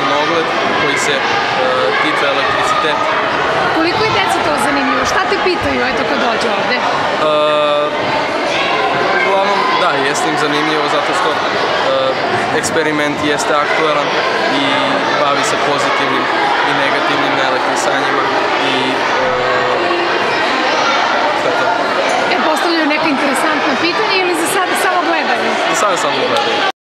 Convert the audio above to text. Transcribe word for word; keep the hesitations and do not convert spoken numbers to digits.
jedan ogled koji se uh, tiče elektriciteta. Koliko je deci to zanimljivo? Šta te pitaju, eto, kad dođe ovde? Uh, uglavnom, da, jeste im zanimljivo zato što uh, eksperiment jeste aktuelan i bavi se pozitivnim i negativnim na elektrisacijom.